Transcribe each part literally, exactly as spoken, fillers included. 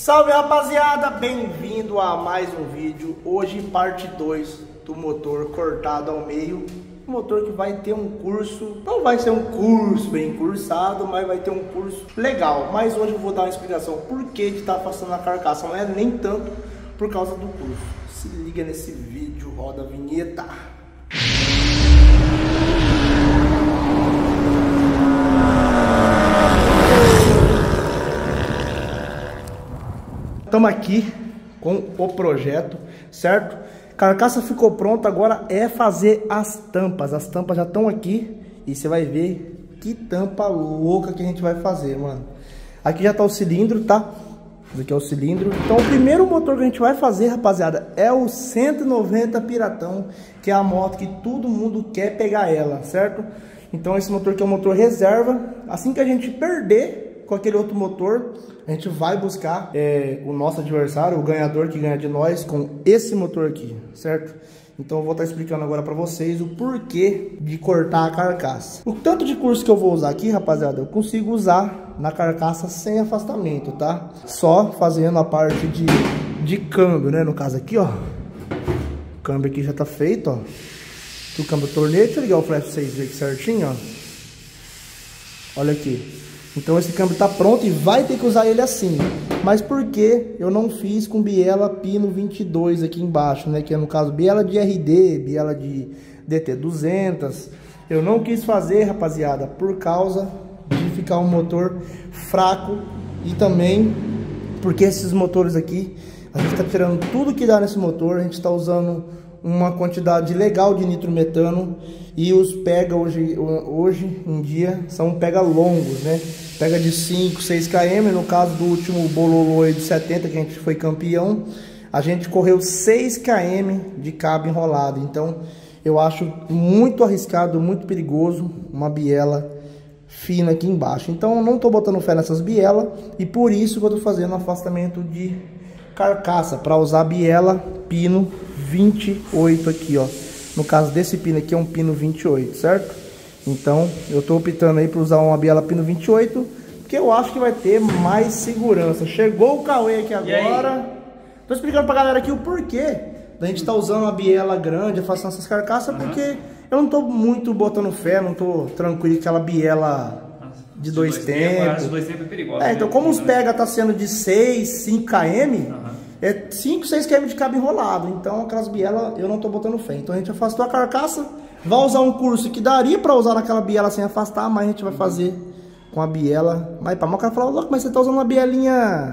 Salve, rapaziada, bem-vindo a mais um vídeo. Hoje parte dois do motor cortado ao meio. Um motor que vai ter um curso, não vai ser um curso bem cursado, mas vai ter um curso legal. Mas hoje eu vou dar uma explicação por que de estar afastando a carcaça. Não é nem tanto por causa do curso. Se liga nesse vídeo, roda a vinheta. Estamos aqui com o projeto, certo? Carcaça ficou pronta, agora é fazer as tampas. As tampas já estão aqui e você vai ver que tampa louca que a gente vai fazer, mano. Aqui já tá o cilindro, tá? Esse aqui é o cilindro. Então o primeiro motor que a gente vai fazer, rapaziada, é o cento e noventa Piratão, que é a moto que todo mundo quer pegar ela, certo? Então esse motor aqui é um motor reserva. Assim que a gente perder com aquele outro motor, a gente vai buscar é, o nosso adversário, o ganhador que ganha de nós, com esse motor aqui, certo? Então eu vou estar explicando agora para vocês o porquê de cortar a carcaça. O tanto de curso que eu vou usar aqui, rapaziada, eu consigo usar na carcaça sem afastamento, tá? Só fazendo a parte de, de câmbio, né? No caso aqui, ó, o câmbio aqui já tá feito, ó. Aqui o câmbio torneio, deixa eu ligar o flash pra vocês verem aqui certinho, ó. Olha aqui. Então esse câmbio tá pronto e vai ter que usar ele assim. Mas por que eu não fiz com biela pino vinte e dois aqui embaixo, né? Que é no caso biela de R D, biela de D T duzentos. Eu não quis fazer, rapaziada, por causa de ficar um motor fraco. E também porque esses motores aqui, a gente tá tirando tudo que dá nesse motor. A gente tá usando uma quantidade legal de nitrometano. E os pega hoje, hoje em dia são pega longos, né? Pega de cinco, seis quilômetros. No caso do último Bololô de setenta, que a gente foi campeão, a gente correu seis quilômetros de cabo enrolado. Então eu acho muito arriscado, muito perigoso uma biela fina aqui embaixo. Então eu não tô botando fé nessas bielas. E por isso que eu tô fazendo afastamento de carcaça, para usar biela pino vinte e oito aqui, ó. No caso desse pino aqui é um pino vinte e oito, certo? Então eu tô optando aí por usar uma biela pino vinte e oito, porque eu acho que vai ter mais segurança. Chegou o Cauê aqui agora. Tô explicando pra galera aqui o porquê da gente tá usando uma biela grande, afastando essas carcaças, uhum. Porque eu não tô muito botando fé, não tô tranquilo com aquela biela de dois, dois tempos. Dois tempos é perigoso. É, então como os pega tá sendo de seis, cinco quilômetros, uhum. É cinco, seis quilômetros de cabo enrolado. Então aquelas bielas eu não tô botando fé. Então a gente afastou a carcaça. Vai usar um curso que daria pra usar naquela biela sem afastar, mas a gente vai fazer com a biela. Mas para o cara falar, louco, mas você tá usando uma bielinha,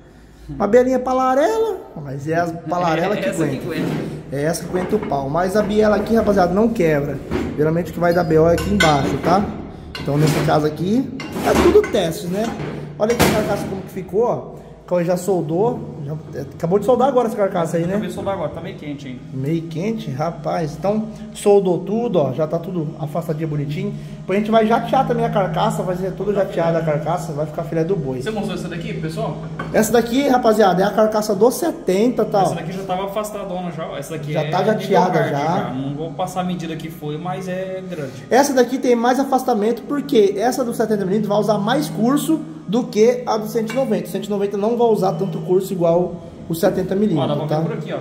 uma bielinha palarela. Mas é as palarela que aguenta. É essa que aguenta o pau. Mas a biela aqui, rapaziada, não quebra. Geralmente o que vai dar B O é aqui embaixo, tá? Então nesse caso aqui, é tudo teste, né? Olha aqui a carcaça como que ficou, ó. Cauê já soldou, já, acabou de soldar agora essa carcaça aí, né? Acabei de soldar agora, tá meio quente ainda. Meio quente, rapaz. Então, soldou tudo, ó, já tá tudo afastadinho, bonitinho. Depois a gente vai jatear também a carcaça, vai ser tudo jateada a carcaça, vai ficar filé do boi. Você mostrou essa daqui, pessoal? Essa daqui, rapaziada, é a carcaça do setenta, tá? Essa daqui já tava afastadona já, essa daqui já é tá jateada já. já. Não vou passar a medida que foi, mas é grande. Essa daqui tem mais afastamento, porque essa do setenta milímetros vai usar mais curso do que a do cento e noventa. O cento e noventa não vai usar tanto curso igual o setenta milímetros, ó, tá? por aqui, ó.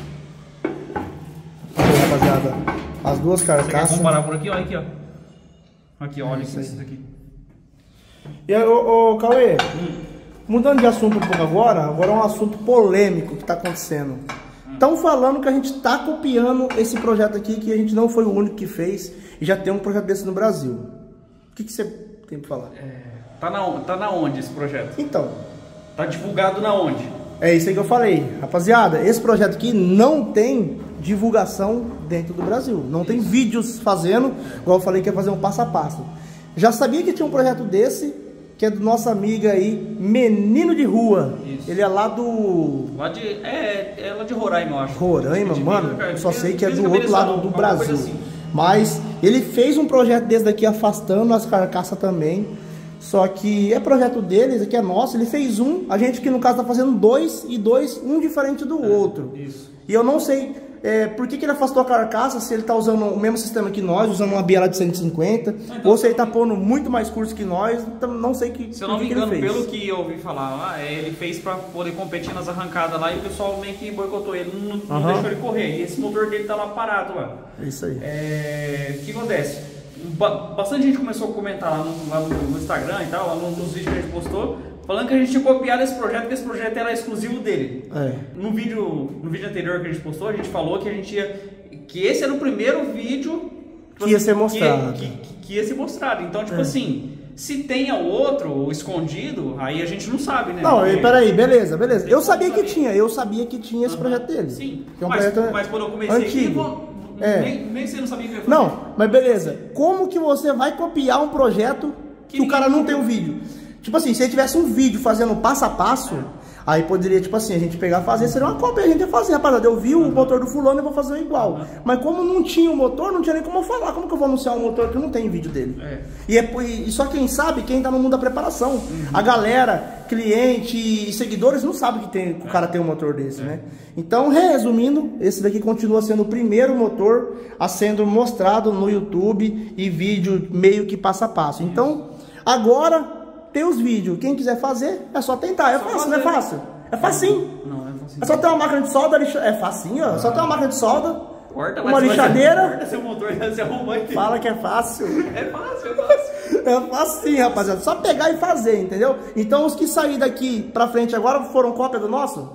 Aí, rapaziada, as duas carcaças. Vamos comparar por aqui, ó, aqui, ó. Aqui, ó, olha isso, isso daqui. E ô, ô Cauê, hum. mudando de assunto um pouco agora, agora é um assunto polêmico que tá acontecendo. Estão hum. falando que a gente tá copiando esse projeto aqui, que a gente não foi o único que fez, e já tem um projeto desse no Brasil. O que, que você tem pra falar? É... Tá na, tá na onde esse projeto? Então. Tá divulgado na onde? É isso aí que eu falei. Rapaziada, esse projeto aqui não tem divulgação dentro do Brasil. Não isso. tem vídeos fazendo, igual eu falei que ia fazer um passo a passo. Já sabia que tinha um projeto desse, que é do nosso amigo aí, Menino de Rua. Isso. Ele é lá do... Lá de... É, é lá de Roraima, eu acho. Roraima, mano? Eu só sei que é do outro lado do Brasil. Assim. Mas ele fez um projeto desse daqui afastando as carcaças também. Só que é projeto deles, aqui é nosso. Ele fez um, a gente que no caso tá fazendo dois e dois, um diferente do é, outro. Isso. E eu não sei é, por que, que ele afastou a carcaça se ele tá usando o mesmo sistema que nós, usando uma biela de cento e cinquenta, então, ou se ele tá pondo muito mais curso que nós, então não sei que, se eu não me que engano, ele fez. pelo que eu ouvi falar lá, é, ele fez pra poder competir nas arrancadas lá e o pessoal meio que boicotou ele, não, não Uhum. deixou ele correr. E esse motor dele tá lá parado lá. É isso aí. É, o que acontece? Ba bastante gente começou a comentar lá no, lá no, no Instagram e tal, lá nos vídeos que a gente postou, falando que a gente tinha copiado esse projeto, que esse projeto era exclusivo dele. É. No vídeo, no vídeo anterior que a gente postou, a gente falou que a gente ia, que esse era o primeiro vídeo Que ia ser mostrado. Que, que, que ia ser mostrado. Então, tipo É. assim, se tenha outro escondido, aí a gente não sabe, né? Não, Porque- peraí, beleza, beleza. Eu Tem sabia como que saber. tinha, eu sabia que tinha esse Aham. projeto dele. Sim, Que é um mas, projeto mas quando eu comecei antigo. aqui, vou- É. nem, nem você não sabia que eu ia fazer. Não, mas beleza. Como que você vai copiar um projeto que, Que o cara ninguém não tem o vídeo? Tipo assim, se ele tivesse um vídeo fazendo passo a passo, aí poderia, tipo assim, a gente pegar e fazer, seria uma cópia, a gente ia fazer, rapaziada. Eu vi o motor do fulano, eu vou fazer igual. Mas como não tinha o motor, não tinha nem como eu falar. Como que eu vou anunciar um motor que não tem vídeo dele? É. E, é, e só quem sabe, quem tá no mundo da preparação. A galera, cliente e seguidores não sabe que, tem, que o cara tem um motor desse, né? Então, resumindo, esse daqui continua sendo o primeiro motor a sendo mostrado no YouTube e vídeo meio que passo a passo. Então, agora tem os vídeos. Quem quiser fazer, é só tentar. É Só fácil, não é fazer. fácil? É facinho. Não, não é fácil. É só ter uma máquina de solda, lixa... é facinho, ó. É só ter uma máquina de solda, Corta, uma mas você vai- lixadeira. Corta seu motor e você arruma aqui. Fala que é fácil. É fácil, é fácil. É facinho, rapaziada. Só pegar e fazer, entendeu? Então os que saírem daqui pra frente agora foram cópia do nosso?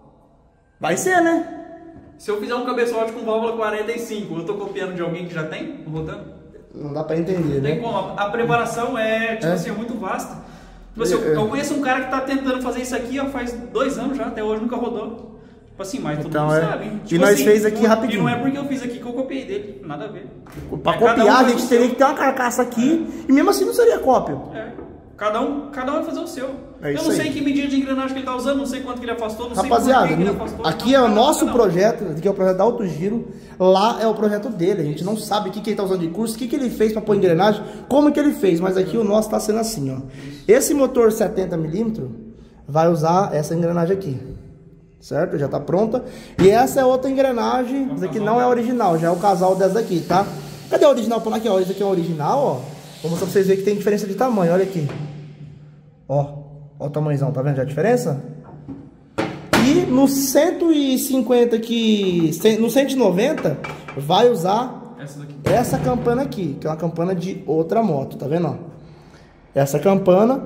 Vai ser, né? Se eu fizer um cabeçote com válvula quarenta e cinco, eu tô copiando de alguém que já tem, rodando? Não dá pra entender, Não tem né? como. A a preparação é, tipo É. assim, é muito vasta. Tipo assim, eu, É, é. eu conheço um cara que tá tentando fazer isso aqui ó, faz dois anos já, até hoje nunca rodou. Tipo assim, mas todo Então, mundo é. sabe. E Tipo nós assim, fez aqui não- rapidinho. E não é porque eu fiz aqui que eu copiei dele, nada a ver. Pra É, cada um copiar, a faz gente o teria seu. que ter uma carcaça aqui. E mesmo assim não seria cópia. É. Cada um, cada um vai fazer o seu. É eu isso não aí. sei que medida de engrenagem que ele tá usando, não sei quanto que ele afastou, não Rapaziada, sei por que que ele afastou. aqui então é o cada um, nosso cada um. projeto, aqui é o projeto da Alto Giro, lá é o projeto dele, a gente não sabe o que, que ele tá usando de curso, o que, que ele fez para pôr engrenagem, como que ele fez, mas aqui o nosso tá sendo assim, ó. Esse motor setenta milímetros vai usar essa engrenagem aqui, certo? Já tá pronta, e essa é outra engrenagem, essa aqui não é original, já é o casal dessa daqui, tá? Cadê a original? Põe aqui, ó, esse aqui é a original, ó, vou mostrar pra vocês verem que tem diferença de tamanho, olha aqui. Ó, ó o tamanhozão, tá vendo já a diferença? E no cento e cinquenta que... no cento e noventa vai usar Essa daqui. essa campana aqui, que é uma campana de outra moto, tá vendo? Ó? Essa campana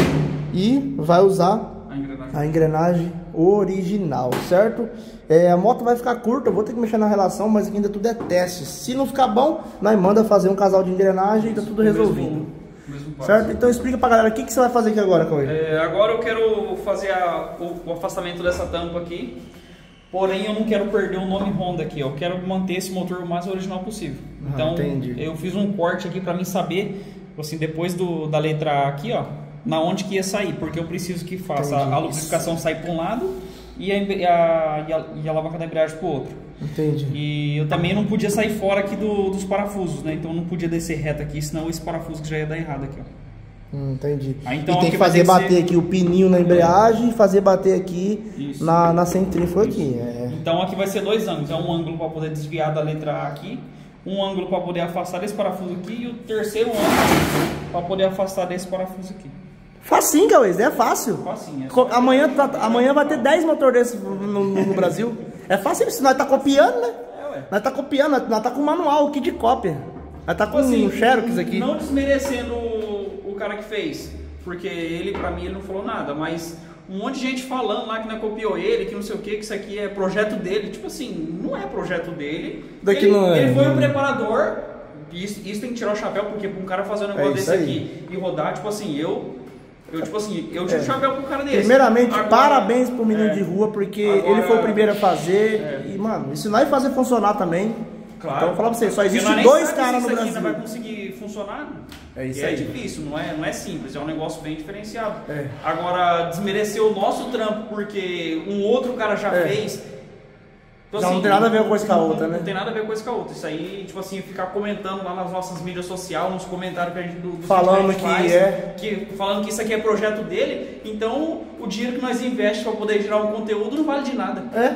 e vai usar A engrenagem. a engrenagem original, certo? É, a moto vai ficar curta, eu vou ter que mexer na relação, mas aqui ainda tudo é teste. Se não ficar bom, nós manda fazer um casal de engrenagem e tá tudo resolvido. Mesmo, mesmo passo. Certo? Então explica pra galera o que, que você vai fazer aqui agora, Cauê. É, agora eu quero fazer a- o, o afastamento dessa tampa aqui, porém eu não quero perder o nome Honda aqui, eu quero manter esse motor o mais original possível. Ah, Então entendi. eu fiz um corte aqui para mim saber, assim, depois do, da letra A aqui, ó, na onde que ia sair, porque eu preciso que faça Entendi. a lubrificação sair para um lado e a, embre- a, e, a, e a alavanca da embreagem para o outro. Entendi. E eu também não podia sair fora aqui do- dos parafusos, né? Então eu não podia descer reto aqui, senão esse parafuso que já ia dar errado aqui, ó. Hum, entendi. Ah, então e tem aqui que vai fazer ter que bater ser- aqui o pininho na embreagem e fazer bater aqui Isso. na, na centrífuga aqui. É. Então aqui vai ser dois ângulos, é um ângulo para poder desviar da letra A aqui, um ângulo para poder afastar desse parafuso aqui e o terceiro ângulo para poder afastar desse parafuso aqui. Facinho, Cauê, é fácil. Facinho, é Co- só- Amanhã, tá- amanhã vai ter dez motores desses no, no- no Brasil. É fácil, se nós tá copiando, né? É, ué. Nós tá copiando, nós, nós tá com manual aqui de cópia. Nós tá com Assim, um Xerox aqui. Não desmerecendo o, o cara que fez, porque ele, pra mim, ele não falou nada, mas um monte de gente falando lá que não copiou ele, que não sei o que, que isso aqui é projeto dele. Tipo assim, não é projeto dele. Daqui ele, não é. ele foi o preparador, e isso, isso tem que tirar o chapéu, porque pra um cara fazer um negócio É isso desse aí. aqui e rodar, tipo assim, eu. Eu, tipo assim, eu tiro É. o chapéu pro cara desse. Primeiramente, Agora- parabéns pro menino é. de rua, porque Agora- ele foi o primeiro a fazer. É. E, mano, e se nós fazer funcionar também. Claro. Então, eu vou falar pra você, só Porque existe nós nem dois sabe caras se no isso aqui ainda vai Brasil. conseguir funcionar. É isso e aí. é difícil, não é, não é simples, é um negócio bem diferenciado. É. Agora, desmerecer o nosso trampo porque um outro cara já É. fez. Então, Já não tem nada a ver uma coisa com a não- outra, não né? tem nada a ver com coisa com a outra. Isso aí, tipo assim, ficar comentando lá nas nossas mídias sociais, nos comentários que a gente do, do Falando vídeo que a gente que faz, é. que, falando que isso aqui é projeto dele, então o dinheiro que nós investe para poder gerar um conteúdo não vale de nada. É.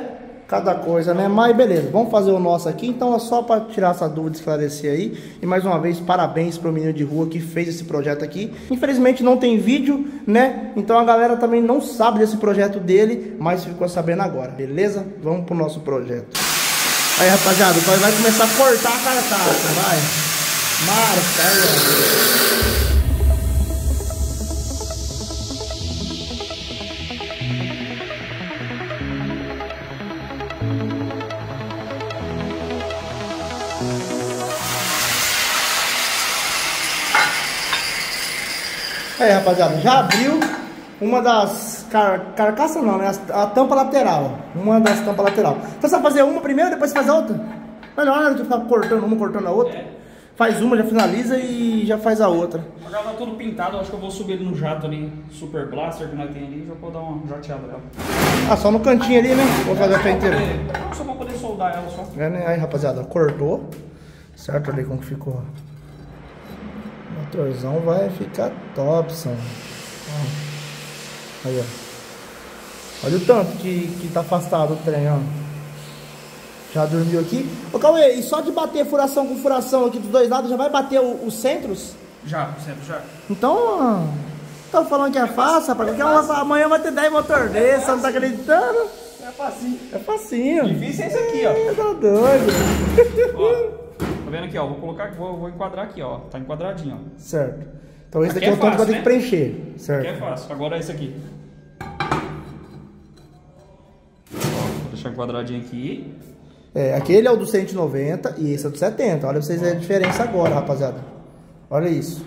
cada coisa, né? Mas beleza, vamos fazer o nosso aqui. Então é só para tirar essa dúvida, esclarecer aí. E mais uma vez, parabéns pro menino de rua que fez esse projeto aqui. Infelizmente não tem vídeo, né? Então a galera também não sabe desse projeto dele, mas ficou sabendo agora, beleza? Vamos pro nosso projeto. Aí, rapaziada, então vai começar a cortar a carcaça, vai. Marca, aí, ó. Aí, rapaziada, já abriu uma das car carcaças não, né? A, a tampa lateral. Uma das tampas lateral. Então você vai fazer uma primeiro, depois faz a outra? Melhor do que ficar cortando uma, cortando a outra. É. Faz uma, já finaliza e já faz a outra. Agora tá tudo pintado, acho que eu vou subir ele no jato ali, Super Blaster que nós tem ali, já vou dar uma jateada nela. Ah, só no cantinho ali, né? Vou fazer a pé inteira. Só pra poder soldar ela só. É, né? Aí, rapaziada, cortou. Certo ali como que ficou. O motorzão vai ficar top, son. Aí, ó. Olha o tanto que, que tá afastado o trem, ó. Já dormiu aqui. Ô, Cauê, e só de bater furação com furação aqui dos dois lados, já vai bater o, os centros? Já, o centro já. Então, estão falando que é fácil, rapaz. Qualquer uma, amanhã vai ter dez motor desse, você não tá acreditando? É facinho. É facinho. Difícil é esse aqui, ó. É, tá doido. Ó, tá vendo aqui, ó? Vou colocar, vou, vou enquadrar aqui, ó. Tá enquadradinho, ó. Certo. Então esse aqui daqui é, é o tanto que vai ter né? que preencher. Certo. Aqui é fácil. Agora é esse aqui. Ó, vou deixar enquadradinho aqui. É, aquele é o do cento e noventa e esse é o do setenta. Olha pra vocês verem a diferença agora, rapaziada. Olha isso.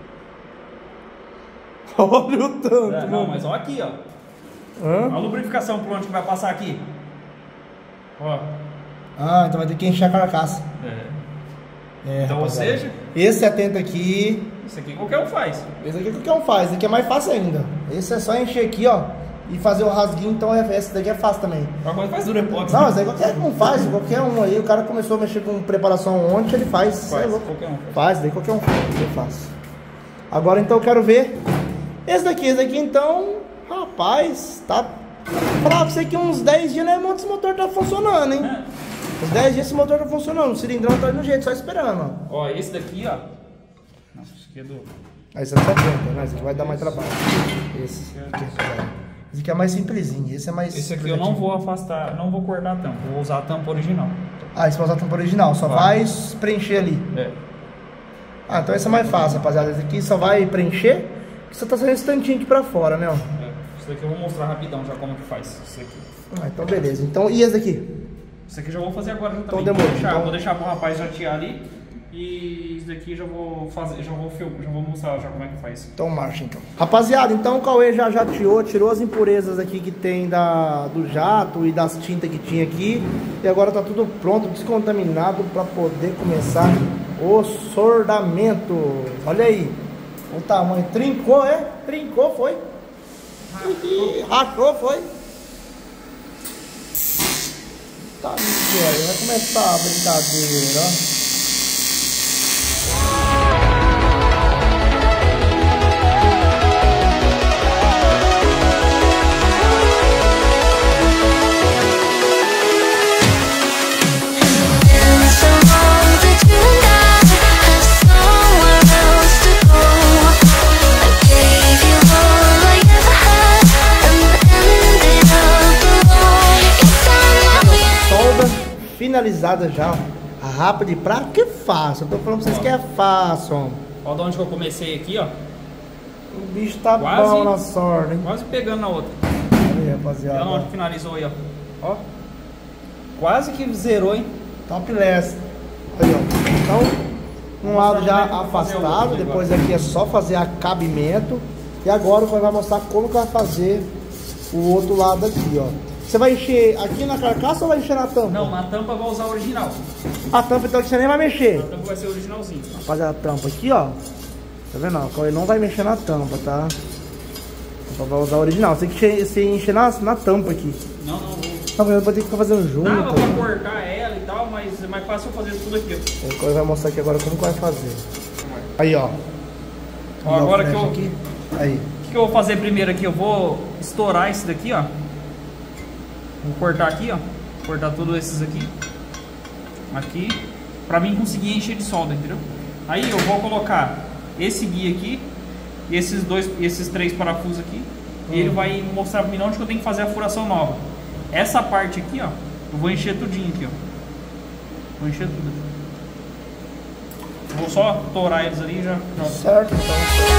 Olha o tanto, é, não, mas olha aqui, ó. Hã? A lubrificação por onde que vai passar aqui. Ó. Ah, então vai ter que encher a carcaça. É. É, então, rapaziada. ou seja... Esse setenta aqui... Isso aqui qualquer um faz. Esse aqui qualquer um faz. Esse aqui é mais fácil ainda. Esse é só encher aqui, ó. E fazer o rasguinho, então é, esse daqui é fácil também. Agora faz durepox. Não, mas aí qualquer um faz, qualquer um aí. O cara começou a mexer com preparação ontem, ele faz. Faz, é qualquer um. Faz, daí qualquer um faz, eu faço. Agora então eu quero ver esse daqui, esse daqui então, rapaz, tá... Falar pra você que uns dez dias, né, esse motor tá funcionando, hein? É. Uns dez dias esse motor tá funcionando, o cilindrão tá no jeito, só esperando, ó. Ó, esse daqui, ó. Nossa, esse aqui é do... Aí você não tá pronto, né? Esse aqui vai dar mais trabalho. Esse aqui, esse aqui é mais simplesinho, esse é mais... Esse aqui eu não vou afastar, não vou cortar a tampa, vou usar a tampa original. Ah, esse vai usar a tampa original, só vai, vai preencher ali. É. Ah, então esse é mais fácil, rapaziada. Esse aqui só vai preencher, que você tá saindo esse tantinho aqui pra fora, né? Ó. É. Esse daqui eu vou mostrar rapidão já como que faz. Esse aqui. Ah, então beleza. Então, e esse aqui? Esse aqui eu já vou fazer agora já então também. Demorou, vou deixar, então... vou deixar pro rapaz jatear ali. E isso daqui já vou fazer, já vou filmar, já vou mostrar já como é que faz. Então marcha então. Rapaziada, então o Cauê já jateou, tirou as impurezas aqui que tem da, do jato e das tintas que tinha aqui. E agora tá tudo pronto, descontaminado para poder começar o sordamento. Olha aí, o tamanho, trincou, é? Trincou, foi? Rachou, Rachou foi? Tá, Miguel, vai começar a brincadeira, ó. Finalizada já, rápido e pra que fácil. Eu tô falando pra vocês ó. Que é fácil, ó. Ó de onde que eu comecei aqui, ó. O bicho tá quase, bom na sorte, hein? Quase pegando na outra. Aí, rapaziada. Olha onde finalizou aí, ó. Ó. Quase que zerou, hein? Top less. Aí, ó. Então, um lado já afastado, depois aqui é só fazer acabamento. E agora o Cauê vai mostrar como que vai fazer o outro lado aqui, ó. Você vai encher aqui na carcaça ou vai encher na tampa? Não, na tampa eu vou usar a original. A tampa então que você nem vai mexer? A tampa vai ser originalzinho. Rapaziada, a tampa aqui, ó. Tá vendo? O Cauê não vai mexer na tampa, tá? A tampa vai usar a original. Você tem que encher, você encher na, na tampa aqui. Não, não, vou. Não, mas eu vou ter que ficar fazendo junto. Dava pra cortar ela e tal, mas é mais fácil eu fazer tudo aqui, ó. O Cauê vai mostrar aqui agora como que vai fazer. Aí, ó. Ó, agora que eu... Aqui. Aí. O que, que eu vou fazer primeiro aqui? Eu vou estourar esse daqui, ó. Vou cortar aqui, ó. cortar todos esses aqui. Aqui. Pra mim conseguir encher de solda, entendeu? Aí eu vou colocar esse guia aqui. E esses dois, esses três parafusos aqui. Hum. E ele vai mostrar pra mim onde que eu tenho que fazer a furação nova. Essa parte aqui, ó. Eu vou encher tudinho aqui, ó. Vou encher tudo aqui. Vou só torar eles ali e já... já... Certo, então.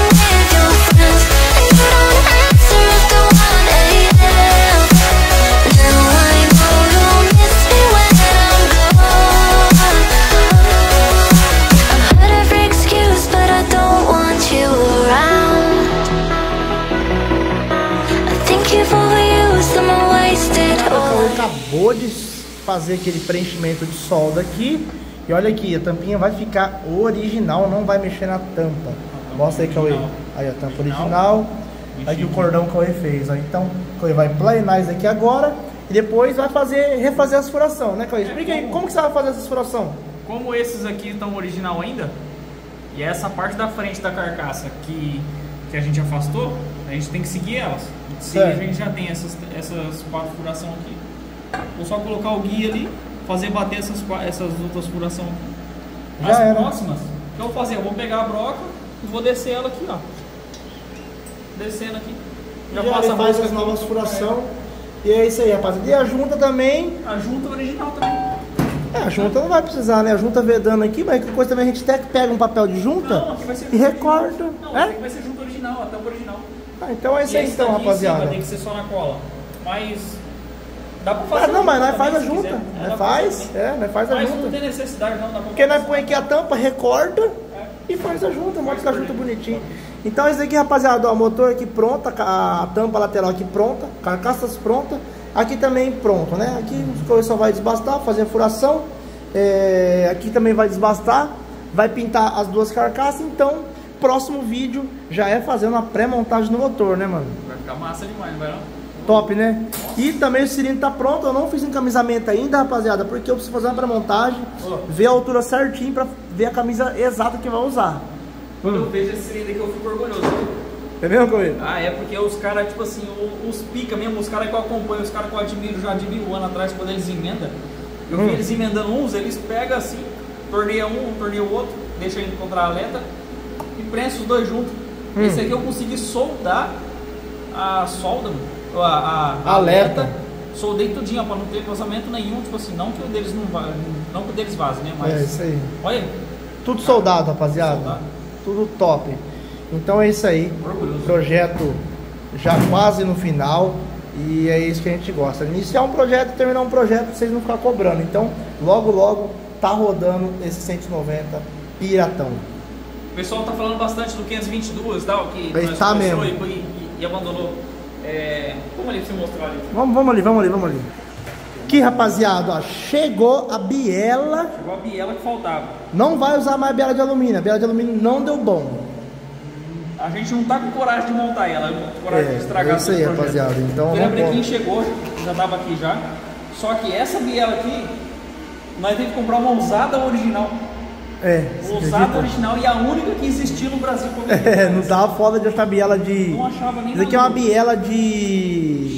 Acabou de fazer aquele preenchimento de solda aqui. E olha aqui, a tampinha vai ficar original, não vai mexer na tampa. Mostra aí, Cauê. Aí a tampa original. Aí o cordão que o Cauê fez. Ó. Então, o Cauê vai planear isso aqui agora. E depois vai fazer, refazer as furação, né, Cauê? Explica aí, como que você vai fazer essa furação? Como esses aqui estão original ainda, e essa parte da frente da carcaça que, que a gente afastou, a gente tem que seguir elas. Se a gente já tem essas, essas quatro furação aqui, vou só colocar o guia ali, fazer bater essas, essas outras furação aqui. Já As era. próximas, o que eu vou fazer? Eu vou pegar a broca e vou descer ela aqui, ó. Descendo aqui. Já, já passa faz as novas furação. É. E é isso aí, rapaziada. E a junta também. A junta original também. É, a junta não vai precisar, né? A junta vedando aqui, mas que coisa também a gente até pega um papel de junta não, aqui vai ser e recorta. Não, é? aqui vai ser junta original, a tampa original. Ah, então é isso aí, então, rapaziada. Vai ter que ser só na cola. Mas dá pra fazer. Ah, não, mas nós faz a se junta. quiser. Nós faz, é, nós faz a mas junta. não tem necessidade, não. Dá pra Porque nós põe aqui a tampa, recorta é. e faz a junta, mostra a junta bonitinho. Então isso aqui, rapaziada, ó, motor aqui pronta, a tampa lateral aqui pronta, carcaças pronta, aqui também pronto, né? Aqui o só vai desbastar, fazer a furação, é, aqui também vai desbastar, vai pintar as duas carcaças, então próximo vídeo já é fazendo a pré-montagem no motor, né, mano? Vai ficar massa demais, não vai não? Top, né? E também o cilindro tá pronto, eu não fiz encamisamento ainda, rapaziada, porque eu preciso fazer uma pré-montagem, oh. ver a altura certinho pra ver a camisa exata que vai usar. Quando hum. eu vejo esse cilindro aqui, eu fico orgulhoso. É mesmo, Cauê? Ah, é porque os caras, tipo assim, os pica mesmo, os caras que eu acompanho, os caras que eu admiro já de mil anos atrás, quando eles emendam, eu hum. vi eles emendando uns, eles pegam assim, torneia um, torneia o outro, deixa ele contra a aleta e prensa os dois juntos. Hum. Esse aqui eu consegui soldar a solda, a, a, a aleta, soldei tudinho, pra não ter vazamento nenhum, tipo assim, não que o deles não va, não que o deles vaze, né? Mas, é isso aí. Olha. Tudo soldado, rapaziada. Soldado. Tudo top. Então é isso aí. Orgulhoso. Projeto já quase no final. E é isso que a gente gosta. Iniciar um projeto e terminar um projeto pra vocês não ficarem cobrando. Então, logo, logo, tá rodando esse cento e noventa Piratão. O pessoal tá falando bastante do quinhentos e vinte e dois, tal, que nós tá mesmo. E, e, e abandonou. É, vamos ali pra você mostrar ali. Vamos, vamos ali, vamos ali, vamos ali. Aqui, rapaziada, ó, chegou a biela. Chegou a biela que faltava. Não vai usar mais biela de alumínio. A biela de alumínio não deu bom. A gente não tá com coragem de montar ela, não com coragem é, de estragar é isso aí, rapaziada. Então, o brequim chegou, já tava aqui já. Só que essa biela aqui, nós temos que comprar uma usada original. É, usada original e a única que existiu no Brasil. É, não tava foda de essa biela de... Não achava nem. Isso aqui é uma biela de...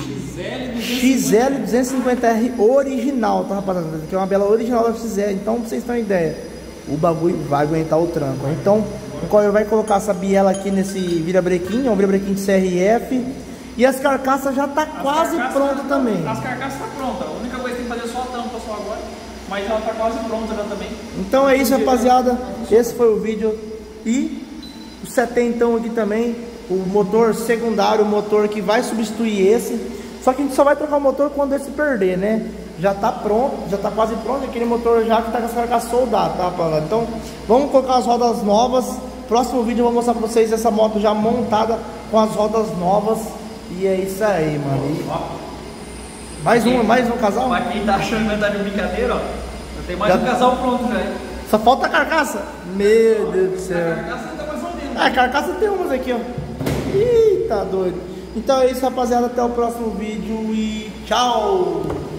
X L duzentos e cinquenta R original, tá, rapaziada? Isso aqui é uma biela original da X L, então pra vocês terem ideia, o bagulho vai aguentar o tranco. Então, o Cauê vai colocar essa biela aqui nesse virabrequim, é um virabrequim de C R F. E as carcaças já tá as quase pronta tá, também. As carcaças tá pronta, a única coisa que tem que fazer é só a tampa só agora. Mas ela tá quase pronta já também. Então é isso, rapaziada. Esse foi o vídeo. E o setentão aqui também, o motor secundário, o motor que vai substituir esse. Só que a gente só vai trocar o motor quando esse perder, né? Já tá pronto, já tá quase pronto. Aquele motor já que tá com as carcaças soldadas, tá, rapaziada? Então vamos colocar as rodas novas. Próximo vídeo eu vou mostrar pra vocês essa moto já montada com as rodas novas. E é isso aí, mano. E... Mais um, mais um casal? Mas quem tá achando que tá de brincadeira, ó. Tem mais já... um casal pronto já. Só falta a carcaça? Meu Deus do céu. A carcaça tá mais ou menos. Ah, a carcaça tem umas aqui, ó. Eita, doido. Então é isso, rapaziada. Até o próximo vídeo e tchau.